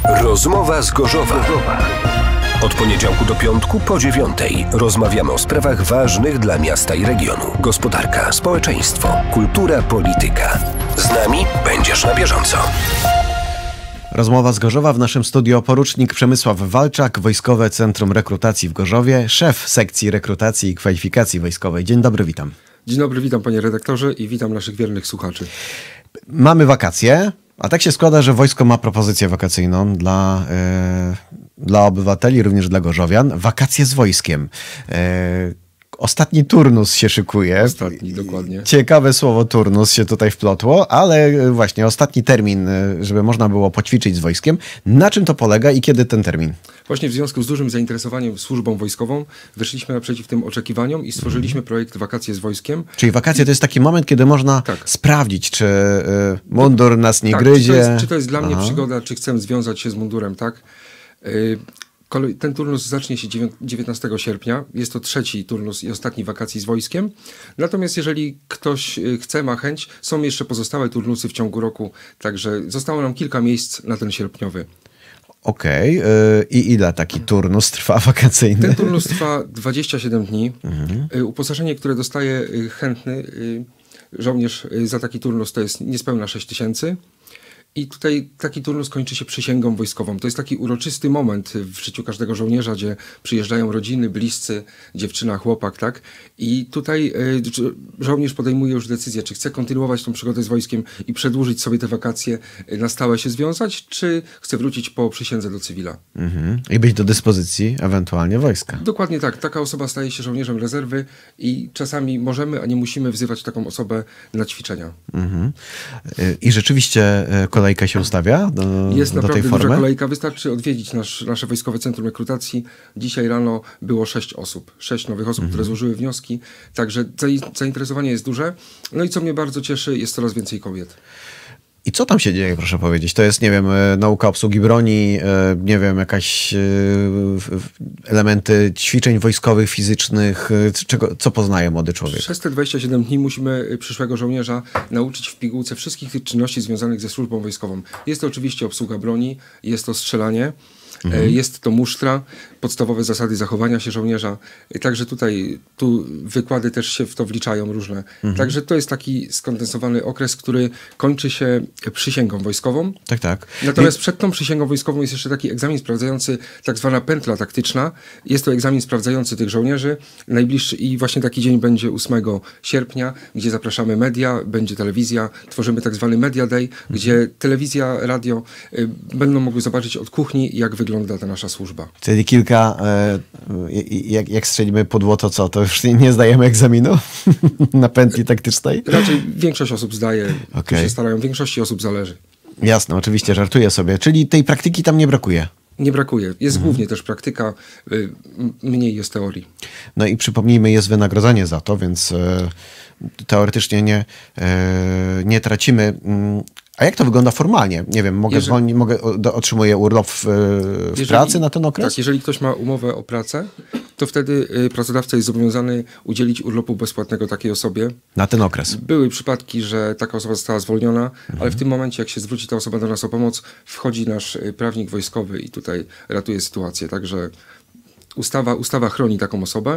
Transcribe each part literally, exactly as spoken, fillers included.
Rozmowa z Gorzowa. Od poniedziałku do piątku po dziewiątej rozmawiamy o sprawach ważnych dla miasta i regionu. Gospodarka, społeczeństwo, kultura, polityka. Z nami będziesz na bieżąco. Rozmowa z Gorzowa, w naszym studio porucznik Przemysław Walczak, Wojskowe Centrum Rekrutacji w Gorzowie, szef sekcji rekrutacji i kwalifikacji wojskowej. Dzień dobry, witam. Dzień dobry, witam panie redaktorze i witam naszych wiernych słuchaczy. Mamy wakacje, a tak się składa, że wojsko ma propozycję wakacyjną dla, yy, dla obywateli, również dla gorzowian. Wakacje z wojskiem. Yy, Ostatni turnus się szykuje. Ostatni, dokładnie. Ciekawe słowo turnus się tutaj wplotło, ale właśnie ostatni termin, żeby można było poćwiczyć z wojskiem. Na czym to polega i kiedy ten termin? Właśnie w związku z dużym zainteresowaniem służbą wojskową wyszliśmy naprzeciw tym oczekiwaniom i stworzyliśmy mm. projekt Wakacje z wojskiem. Czyli wakacje to jest taki moment, kiedy można tak. sprawdzić, czy y, mundur nas nie tak, gryzie. Czy to jest, czy to jest dla mnie Aha. przygoda, czy chcę związać się z mundurem, tak? Y Ten turnus zacznie się dziewiętnastego sierpnia. Jest to trzeci turnus i ostatni wakacji z wojskiem. Natomiast jeżeli ktoś chce, ma chęć, są jeszcze pozostałe turnusy w ciągu roku. Także zostało nam kilka miejsc na ten sierpniowy. Okej. Okay. I ile taki turnus trwa wakacyjny? Ten turnus trwa dwadzieścia siedem dni. Mhm. Uposażenie, które dostaje chętny żołnierz za taki turnus, to jest niespełna sześć tysięcy. I tutaj taki turnus kończy się przysięgą wojskową. To jest taki uroczysty moment w życiu każdego żołnierza, gdzie przyjeżdżają rodziny, bliscy, dziewczyna, chłopak, tak? I tutaj y, żołnierz podejmuje już decyzję, czy chce kontynuować tą przygodę z wojskiem i przedłużyć sobie te wakacje, y, na stałe się związać, czy chce wrócić po przysiędze do cywila. Mhm. I być do dyspozycji ewentualnie wojska. Dokładnie tak. Taka osoba staje się żołnierzem rezerwy i czasami możemy, a nie musimy wzywać taką osobę na ćwiczenia. Mhm. Y, I rzeczywiście y, kolejka się ustawia do, Jest do tej naprawdę formy? duża kolejka. Wystarczy odwiedzić nasz, nasze Wojskowe Centrum Rekrutacji. Dzisiaj rano było sześć osób. Sześć nowych osób, mhm. które złożyły wnioski. Także zainteresowanie jest duże. No i co mnie bardzo cieszy, jest coraz więcej kobiet. I co tam się dzieje, proszę powiedzieć? To jest, nie wiem, nauka obsługi broni, nie wiem, jakaś elementy ćwiczeń wojskowych, fizycznych. Czego, co poznaje młody człowiek? Przez te dwadzieścia siedem dni musimy przyszłego żołnierza nauczyć w pigułce wszystkich tych czynności związanych ze służbą wojskową. Jest to oczywiście obsługa broni, jest to strzelanie, mhm. jest to musztra, podstawowe zasady zachowania się żołnierza. Także tutaj tu wykłady też się w to wliczają różne. Mhm. Także to jest taki skondensowany okres, który kończy się przysięgą wojskową. Tak, tak. Natomiast I... przed tą przysięgą wojskową jest jeszcze taki egzamin sprawdzający, tak zwana pętla taktyczna. Jest to egzamin sprawdzający tych żołnierzy. Najbliższy i właśnie taki dzień będzie ósmego sierpnia, gdzie zapraszamy media, będzie telewizja. Tworzymy tak zwany Media Day, mhm. gdzie telewizja, radio y, będą mogły zobaczyć od kuchni, jak wygląda ta nasza służba. Czyli kilka, e, jak, jak strzelimy pudło, to co? To już nie zdajemy egzaminu na pętli taktycznej? Raczej większość osób zdaje, okay. się starają, większości osób zależy. Jasne, oczywiście, żartuję sobie. Czyli tej praktyki tam nie brakuje? Nie brakuje. Jest mhm. głównie też praktyka, y, mniej jest teorii. No i przypomnijmy, jest wynagrodzenie za to, więc e, teoretycznie nie, e, nie tracimy. Mm. A jak to wygląda formalnie? Nie wiem, mogę jeżeli, zwolnić, mogę, otrzymuję urlop w, w jeżeli, pracy na ten okres? Tak, jeżeli ktoś ma umowę o pracę, to wtedy y, pracodawca jest zobowiązany udzielić urlopu bezpłatnego takiej osobie. Na ten okres? Były przypadki, że taka osoba została zwolniona, mhm. ale w tym momencie, jak się zwróci ta osoba do nas o pomoc, wchodzi nasz y, prawnik wojskowy i tutaj ratuje sytuację. Także ustawa, ustawa chroni taką osobę.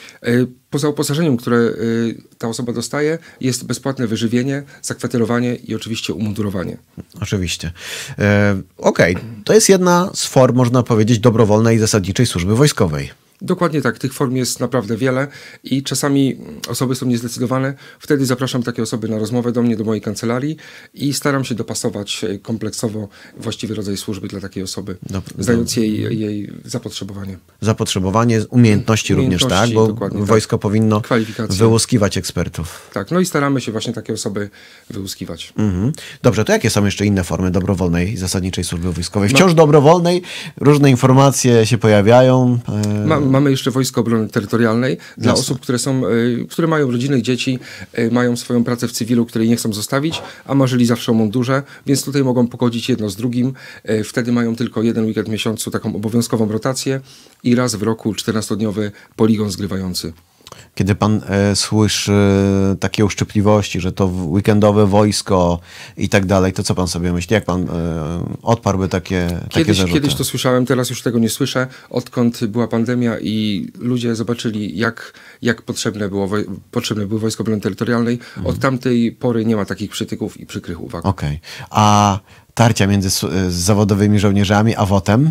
Poza uposażeniem, które ta osoba dostaje, jest bezpłatne wyżywienie, zakwaterowanie i oczywiście umundurowanie. Oczywiście. E, Okej, okay. To jest jedna z form, można powiedzieć, dobrowolnej i zasadniczej służby wojskowej. Dokładnie tak, tych form jest naprawdę wiele i czasami osoby są niezdecydowane. Wtedy zapraszam takie osoby na rozmowę do mnie, do mojej kancelarii i staram się dopasować kompleksowo właściwy rodzaj służby dla takiej osoby, do, zdając do... jej, jej zapotrzebowanie. Zapotrzebowanie, umiejętności, umiejętności również, tak? Bo wojsko tak. powinno wyłuskiwać ekspertów. Tak, no i staramy się właśnie takie osoby wyłuskiwać. Mhm. Dobrze, to jakie są jeszcze inne formy dobrowolnej i zasadniczej służby wojskowej? Wciąż no. dobrowolnej, różne informacje się pojawiają. Mam Mamy jeszcze Wojsko Obrony Terytorialnej dla Jasne. osób, które są, y, które mają rodziny, dzieci, y, mają swoją pracę w cywilu, której nie chcą zostawić, a marzyli zawsze o mundurze, więc tutaj mogą pogodzić jedno z drugim. Y, wtedy mają tylko jeden weekend w miesiącu taką obowiązkową rotację i raz w roku czternastodniowy poligon zgrywający. Kiedy pan e, słyszy takie uszczypliwości, że to weekendowe wojsko i tak dalej, to co pan sobie myśli? Jak pan e, odparłby takie, takie kiedyś, zarzuty? Kiedyś to słyszałem, teraz już tego nie słyszę. Odkąd była pandemia i ludzie zobaczyli, jak, jak potrzebne, było, potrzebne były Wojsko Obrony Terytorialnej, mhm. od tamtej pory nie ma takich przytyków i przykrych uwag. Okej. Okay. A tarcia między z zawodowymi żołnierzami a wotem?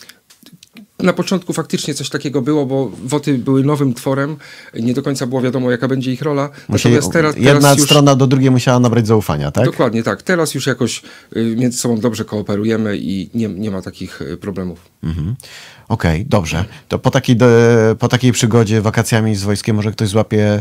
Na początku faktycznie coś takiego było, bo woty były nowym tworem. Nie do końca było wiadomo, jaka będzie ich rola. Natomiast teraz, teraz jedna już... strona do drugiej musiała nabrać zaufania, tak? Dokładnie tak. Teraz już jakoś między sobą dobrze kooperujemy i nie, nie ma takich problemów. Mhm. Okej, okay, dobrze. To po takiej, po takiej przygodzie wakacjami z wojskiem może ktoś złapie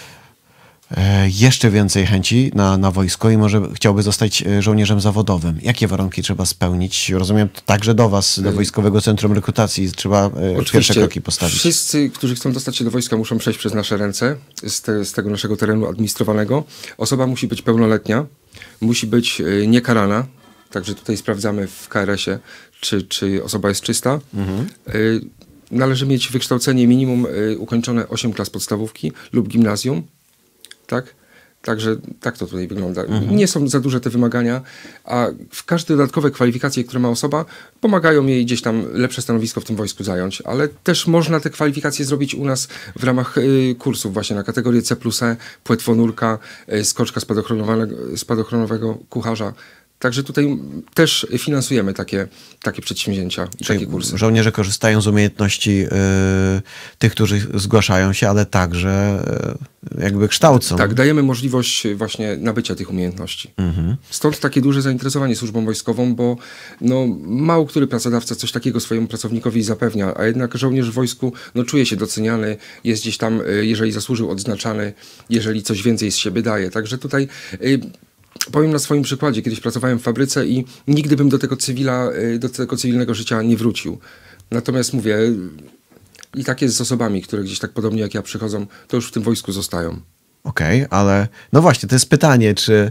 jeszcze więcej chęci na, na wojsko i może chciałby zostać żołnierzem zawodowym. Jakie warunki trzeba spełnić? Rozumiem, także do was, do Wojskowego Centrum Rekrutacji trzeba Oczywiście. pierwsze kroki postawić. Wszyscy, którzy chcą dostać się do wojska, muszą przejść przez nasze ręce z, te, z tego naszego terenu administrowanego. Osoba musi być pełnoletnia, musi być niekarana, także tutaj sprawdzamy w K R S ie, czy, czy osoba jest czysta. Mhm. Należy mieć wykształcenie minimum ukończone osiem klas podstawówki lub gimnazjum. Tak? Także tak to tutaj wygląda. Mhm. Nie są za duże te wymagania, a w każde dodatkowe kwalifikacje, które ma osoba, pomagają jej gdzieś tam lepsze stanowisko w tym wojsku zająć, ale też można te kwalifikacje zrobić u nas w ramach y, kursów właśnie na kategorię C plus E, płetwonurka, y, skoczka spadochronowego, spadochronowego kucharza. Także tutaj też finansujemy takie, takie przedsięwzięcia i Czyli takie kursy. Żołnierze korzystają z umiejętności yy, tych, którzy zgłaszają się, ale także yy, jakby kształcą. Tak, dajemy możliwość właśnie nabycia tych umiejętności. Mhm. Stąd takie duże zainteresowanie służbą wojskową, bo no, mało który pracodawca coś takiego swojemu pracownikowi zapewnia, a jednak żołnierz w wojsku no, czuje się doceniany, jest gdzieś tam, jeżeli zasłużył, odznaczany, jeżeli coś więcej z siebie daje. Także tutaj... Yy, Powiem na swoim przykładzie, kiedyś pracowałem w fabryce i nigdy bym do tego cywila, do tego cywilnego życia nie wrócił. Natomiast mówię, i tak jest z osobami, które gdzieś tak podobnie jak ja przychodzą, to już w tym wojsku zostają. Okej, okay, ale no właśnie, to jest pytanie, czy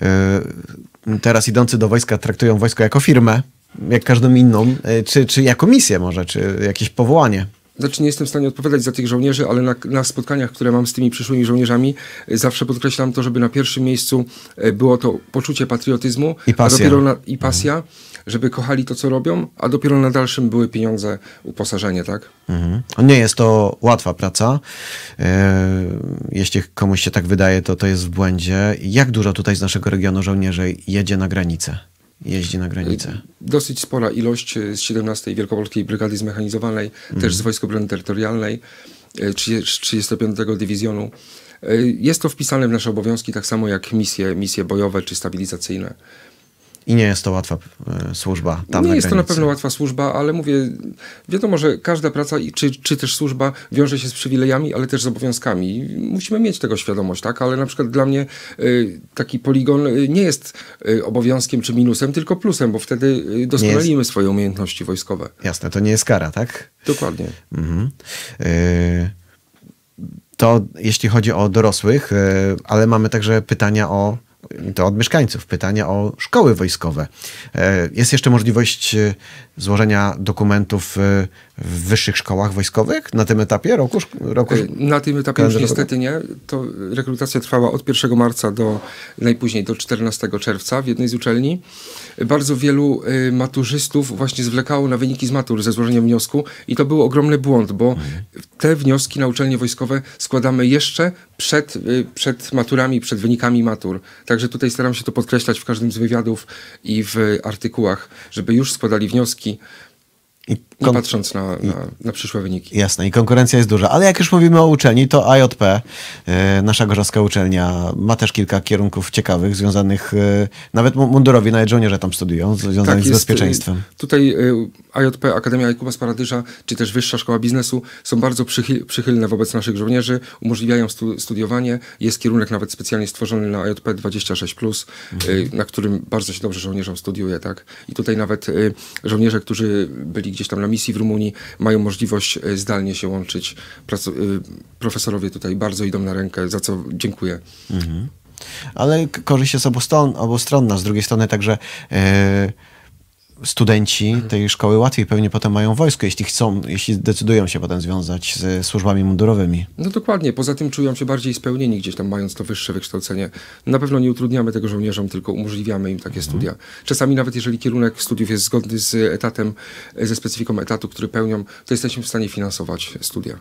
yy, teraz idący do wojska traktują wojsko jako firmę, jak każdą inną, yy, czy, czy jako misję może, czy jakieś powołanie? Znaczy nie jestem w stanie odpowiadać za tych żołnierzy, ale na, na spotkaniach, które mam z tymi przyszłymi żołnierzami, zawsze podkreślam to, żeby na pierwszym miejscu było to poczucie patriotyzmu i pasja, a dopiero na, i pasja mhm. żeby kochali to, co robią, a dopiero na dalszym były pieniądze, uposażenie, tak? Mhm. Nie jest to łatwa praca. E, jeśli komuś się tak wydaje, to to jest w błędzie. Jak dużo tutaj z naszego regionu żołnierzy jedzie na granicę? Jeździ na granicę. Dosyć spora ilość z siedemnastej Wielkopolskiej Brygady Zmechanizowanej, mm. też z Wojsk Obrony Terytorialnej, trzydziestego piątego Dywizjonu. Jest to wpisane w nasze obowiązki, tak samo jak misje, misje bojowe czy stabilizacyjne. I nie jest to łatwa e, służba tam Nie na jest granicy. To na pewno łatwa służba, ale mówię, wiadomo, że każda praca czy, czy też służba wiąże się z przywilejami, ale też z obowiązkami. Musimy mieć tego świadomość, tak? Ale na przykład dla mnie y, taki poligon y, nie jest y, obowiązkiem czy minusem, tylko plusem, bo wtedy y, doskonalimy jest... swoje umiejętności wojskowe. Jasne, to nie jest kara, tak? Dokładnie. Mhm. Y to jeśli chodzi o dorosłych, y ale mamy także pytania o to od mieszkańców, pytania o szkoły wojskowe. Jest jeszcze możliwość złożenia dokumentów w wyższych szkołach wojskowych na tym etapie roku? roku na tym etapie już niestety nie. To rekrutacja trwała od pierwszego marca do najpóźniej do czternastego czerwca w jednej z uczelni. Bardzo wielu maturzystów właśnie zwlekało na wyniki z matur ze złożeniem wniosku i to był ogromny błąd, bo mhm. te wnioski na uczelnie wojskowe składamy jeszcze przed, przed maturami, przed wynikami matur. Także tutaj staram się to podkreślać w każdym z wywiadów i w artykułach, żeby już składali wnioski, I nie patrząc na, na, na przyszłe wyniki. Jasne, i konkurencja jest duża. Ale jak już mówimy o uczelni, to A J P, yy, nasza gorzowska uczelnia, ma też kilka kierunków ciekawych, związanych, yy, nawet mundurowi, nawet żołnierze tam studiują, związanych tak, z jest, bezpieczeństwem. Tutaj yy, A J P, Akademia Jakuba z Paradyża, czy też Wyższa Szkoła Biznesu są bardzo przychyl, przychylne wobec naszych żołnierzy, umożliwiają stu, studiowanie. Jest kierunek nawet specjalnie stworzony na A J P dwadzieścia sześć plus, mhm. yy, na którym bardzo się dobrze żołnierzom studiuje. Tak? I tutaj nawet yy, żołnierze, którzy byli gdzieś tam na misji w Rumunii, mają możliwość zdalnie się łączyć. Pracu- profesorowie tutaj bardzo idą na rękę, za co dziękuję. Mhm. Ale korzyść jest obustron- obustronna. Z drugiej strony także yy, studenci tej szkoły łatwiej pewnie potem mają wojsko, jeśli chcą, jeśli zdecydują się potem związać ze służbami mundurowymi. No dokładnie, poza tym czują się bardziej spełnieni gdzieś tam, mając to wyższe wykształcenie. Na pewno nie utrudniamy tego żołnierzom, tylko umożliwiamy im takie studia. Czasami nawet jeżeli kierunek studiów jest zgodny z etatem, ze specyfiką etatu, który pełnią, to jesteśmy w stanie finansować studia.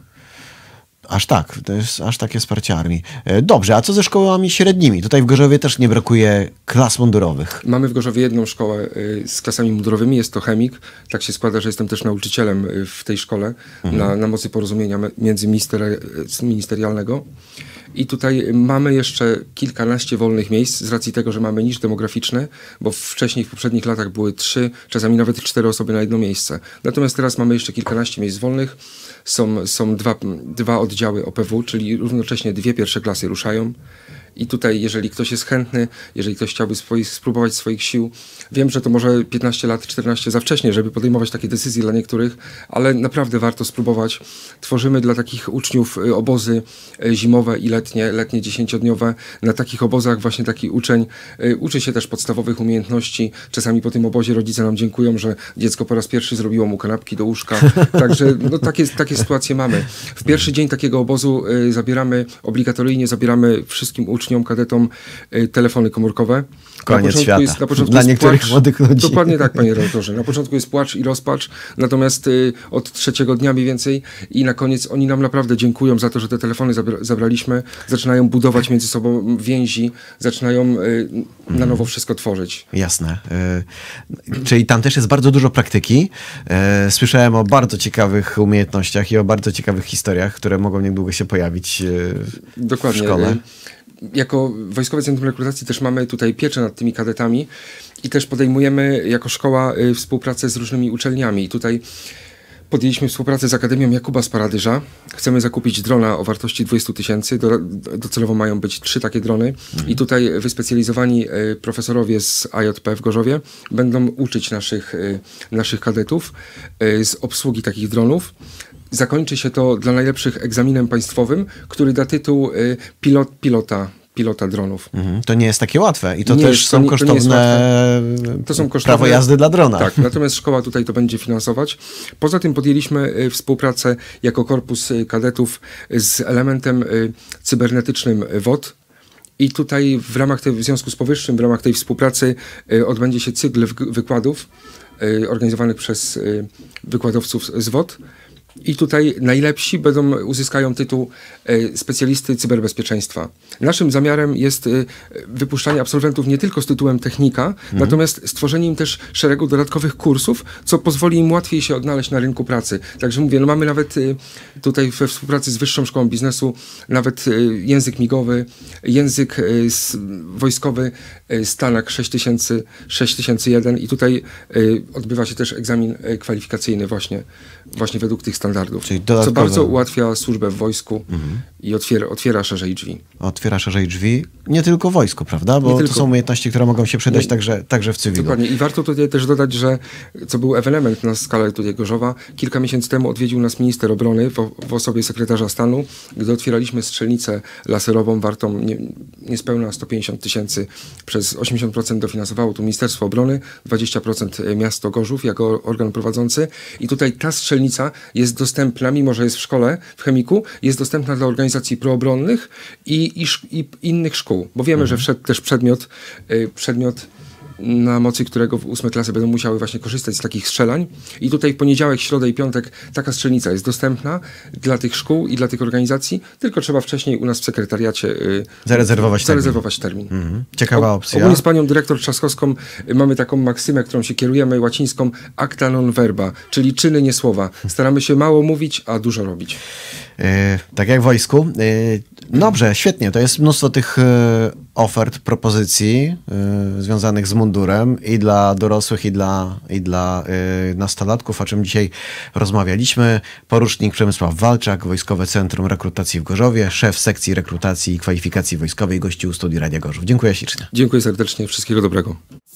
Aż tak, to jest aż takie wsparcie armii. Dobrze, a co ze szkołami średnimi? Tutaj w Gorzowie też nie brakuje klas mundurowych. Mamy w Gorzowie jedną szkołę z klasami mundurowymi, jest to chemik. Tak się składa, że jestem też nauczycielem w tej szkole mhm. na, na mocy porozumienia międzyministerialnego. I tutaj mamy jeszcze kilkanaście wolnych miejsc z racji tego, że mamy niż demograficzny, bo wcześniej w poprzednich latach były trzy, czasami nawet cztery osoby na jedno miejsce. Natomiast teraz mamy jeszcze kilkanaście miejsc wolnych. Są, są dwa, dwa oddziały O P W, czyli równocześnie dwie pierwsze klasy ruszają. I tutaj, jeżeli ktoś jest chętny, jeżeli ktoś chciałby swoich, spróbować swoich sił, wiem, że to może piętnaście lat, czternaście za wcześnie, żeby podejmować takie decyzje dla niektórych, ale naprawdę warto spróbować. Tworzymy dla takich uczniów obozy zimowe i letnie, letnie dziesięciodniowe. Na takich obozach właśnie taki uczeń uczy się też podstawowych umiejętności. Czasami po tym obozie rodzice nam dziękują, że dziecko po raz pierwszy zrobiło mu kanapki do łóżka. Także no, takie, takie sytuacje mamy. W pierwszy dzień takiego obozu zabieramy, obligatoryjnie zabieramy wszystkim uczniom, kadetom y, telefony komórkowe. Koniec na świata. Jest, na początku Dla jest niektórych płacz, młodych ludzi. Dokładnie tak, panie redaktorze. Na początku jest płacz i rozpacz, natomiast y, od trzeciego dnia mniej więcej i na koniec oni nam naprawdę dziękują za to, że te telefony zabra zabraliśmy, zaczynają budować między sobą więzi, zaczynają y, na nowo wszystko tworzyć. Jasne. Y, czyli tam też jest bardzo dużo praktyki. Y, słyszałem o bardzo ciekawych umiejętnościach i o bardzo ciekawych historiach, które mogą niedługo się pojawić y, Dokładnie. w szkole. Jako Wojskowe Centrum Rekrutacji też mamy tutaj pieczę nad tymi kadetami i też podejmujemy jako szkoła y, współpracę z różnymi uczelniami. I tutaj podjęliśmy współpracę z Akademią Jakuba z Paradyża. Chcemy zakupić drona o wartości dwadzieścia tysięcy. Do, docelowo mają być trzy takie drony. Mhm. I tutaj wyspecjalizowani y, profesorowie z A J P w Gorzowie będą uczyć naszych, y, naszych kadetów y, z obsługi takich dronów. Zakończy się to dla najlepszych egzaminem państwowym, który da tytuł y, pilot, pilota, pilota dronów. Mhm. To nie jest takie łatwe i to nie też jest, są to nie, kosztowne, to nie to są kosztowne prawo jazdy dla drona. Tak, natomiast szkoła tutaj to będzie finansować. Poza tym podjęliśmy y, współpracę jako korpus y, kadetów z elementem y, cybernetycznym W O T. I tutaj w ramach tej, w związku z powyższym, w ramach tej współpracy y, odbędzie się cykl wykładów y, organizowanych przez y, wykładowców z W O T. I tutaj najlepsi będą, uzyskają tytuł e, specjalisty cyberbezpieczeństwa. Naszym zamiarem jest e, wypuszczanie absolwentów nie tylko z tytułem technika, mhm. natomiast stworzenie im też szeregu dodatkowych kursów, co pozwoli im łatwiej się odnaleźć na rynku pracy. Także mówię, no mamy nawet e, tutaj we współpracy z Wyższą Szkołą Biznesu nawet e, język migowy, język e, s, wojskowy, e, Stanak sześć tysięcy jeden i tutaj e, odbywa się też egzamin e, kwalifikacyjny właśnie, właśnie według tych standardów. Czyli dodatkowe... Co bardzo ułatwia służbę w wojsku mhm. i otwiera, otwiera szerzej drzwi. Otwiera szerzej drzwi. Nie tylko w wojsku, prawda? Bo to są umiejętności, które mogą się przydać także, także w cywilu. Dokładnie. I warto tutaj też dodać, że co był ewenement na skalę tutaj Gorzowa, kilka miesięcy temu odwiedził nas minister obrony w, w osobie sekretarza stanu, gdy otwieraliśmy strzelnicę laserową wartą nie, niespełna sto pięćdziesiąt tysięcy. Przez osiemdziesiąt procent dofinansowało tu Ministerstwo Obrony, dwadzieścia procent miasto Gorzów jako organ prowadzący. I tutaj ta strzelnica jest dostępna, mimo że jest w szkole, w chemiku, jest dostępna dla organizacji proobronnych i, i, i innych szkół. Bo wiemy, mhm. że wszedł też przedmiot, y, przedmiot na mocy którego w ósme klasy będą musiały właśnie korzystać z takich strzelań. I tutaj w poniedziałek, środę i piątek taka strzelnica jest dostępna dla tych szkół i dla tych organizacji, tylko trzeba wcześniej u nas w sekretariacie y, zarezerwować, zarezerwować termin. termin. Mhm. Ciekawa opcja. Ogólnie z panią dyrektor Trzaskowską y, mamy taką maksymę, którą się kierujemy, łacińską acta non verba, czyli czyny, nie słowa. Staramy się mało mówić, a dużo robić. Yy, tak jak w wojsku. Yy, dobrze, świetnie. To jest mnóstwo tych yy, ofert, propozycji yy, związanych z mundurem i dla dorosłych, i dla, i dla yy, nastolatków, o czym dzisiaj rozmawialiśmy. Porucznik Przemysław Walczak, Wojskowe Centrum Rekrutacji w Gorzowie, szef sekcji rekrutacji i kwalifikacji wojskowej, gościu Studiu Radia Gorzów. Dziękuję ślicznie. Dziękuję serdecznie. Wszystkiego dobrego.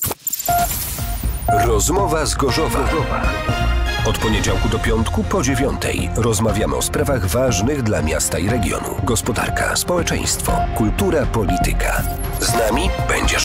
Rozmowa z Gorzowa. Od poniedziałku do piątku po dziewiątej rozmawiamy o sprawach ważnych dla miasta i regionu. Gospodarka, społeczeństwo, kultura, polityka. Z nami będziesz